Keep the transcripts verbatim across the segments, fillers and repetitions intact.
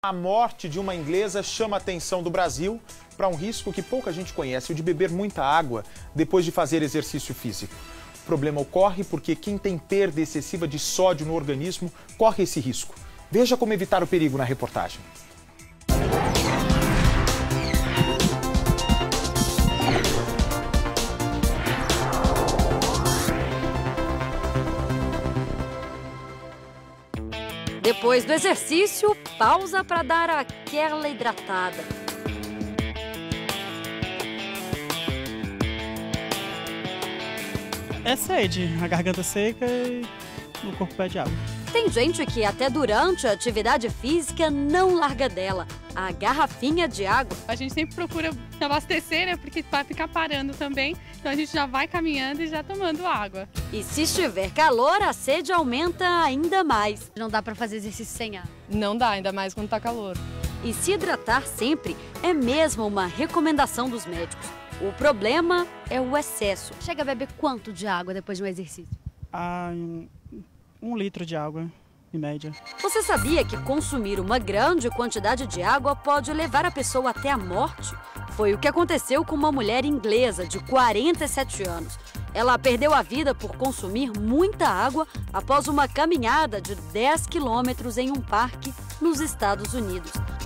A morte de uma inglesa chama a atenção do Brasil para um risco que pouca gente conhece, o de beber muita água depois de fazer exercício físico. O problema ocorre porque quem tem perda excessiva de sódio no organismo corre esse risco. Veja como evitar o perigo na reportagem. Depois do exercício, pausa para dar aquela hidratada. É sede, a garganta seca e o corpo pede água. Tem gente que até durante a atividade física não larga dela a garrafinha de água. A gente sempre procura se abastecer, né? Porque vai ficar parando também. Então a gente já vai caminhando e já tomando água. E se estiver calor, a sede aumenta ainda mais. Não dá para fazer exercício sem água. Não dá, ainda mais quando tá calor. E se hidratar sempre é mesmo uma recomendação dos médicos. O problema é o excesso. Chega a beber quanto de água depois de um exercício? Ah, um, um litro de água, em média. Você sabia que consumir uma grande quantidade de água pode levar a pessoa até a morte? Foi o que aconteceu com uma mulher inglesa de quarenta e sete anos. Ela perdeu a vida por consumir muita água após uma caminhada de dez quilômetros em um parque nos Estados Unidos.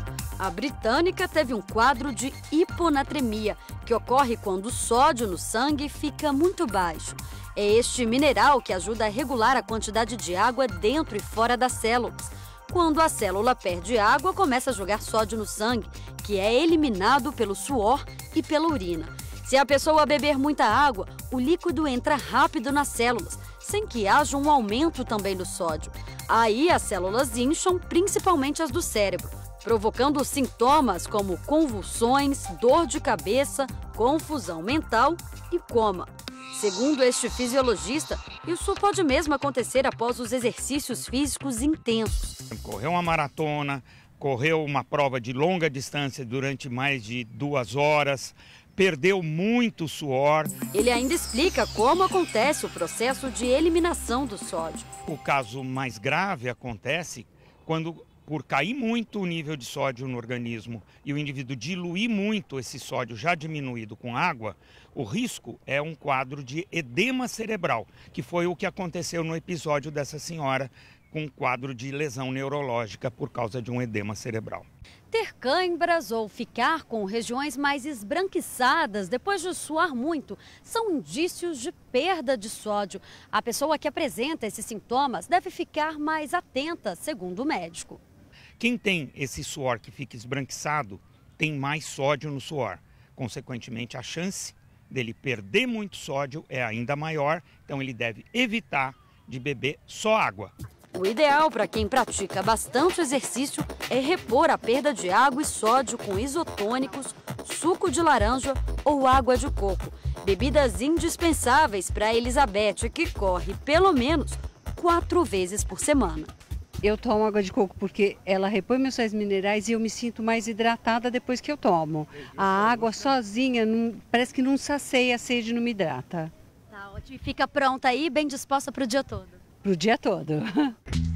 A britânica teve um quadro de hiponatremia, que ocorre quando o sódio no sangue fica muito baixo. É este mineral que ajuda a regular a quantidade de água dentro e fora das células. Quando a célula perde água, começa a jogar sódio no sangue, que é eliminado pelo suor e pela urina. Se a pessoa beber muita água, o líquido entra rápido nas células, sem que haja um aumento também do sódio. Aí as células incham, principalmente as do cérebro, provocando sintomas como convulsões, dor de cabeça, confusão mental e coma. Segundo este fisiologista, isso pode mesmo acontecer após os exercícios físicos intensos. Correu uma maratona, correu uma prova de longa distância durante mais de duas horas, perdeu muito suor. Ele ainda explica como acontece o processo de eliminação do sódio. O caso mais grave acontece quando, por cair muito o nível de sódio no organismo e o indivíduo diluir muito esse sódio já diminuído com água, o risco é um quadro de edema cerebral, que foi o que aconteceu no episódio dessa senhora com um quadro de lesão neurológica por causa de um edema cerebral. Ter câimbras ou ficar com regiões mais esbranquiçadas depois de suar muito são indícios de perda de sódio. A pessoa que apresenta esses sintomas deve ficar mais atenta, segundo o médico. Quem tem esse suor que fica esbranquiçado tem mais sódio no suor. Consequentemente, a chance dele perder muito sódio é ainda maior, então ele deve evitar de beber só água. O ideal para quem pratica bastante exercício é repor a perda de água e sódio com isotônicos, suco de laranja ou água de coco. Bebidas indispensáveis para a Elizabeth, que corre pelo menos quatro vezes por semana. Eu tomo água de coco porque ela repõe meus sais minerais e eu me sinto mais hidratada depois que eu tomo. A água sozinha não, parece que não sacia a sede, não me hidrata. Tá ótimo. E fica pronta aí, bem disposta para o dia todo. Para o dia todo.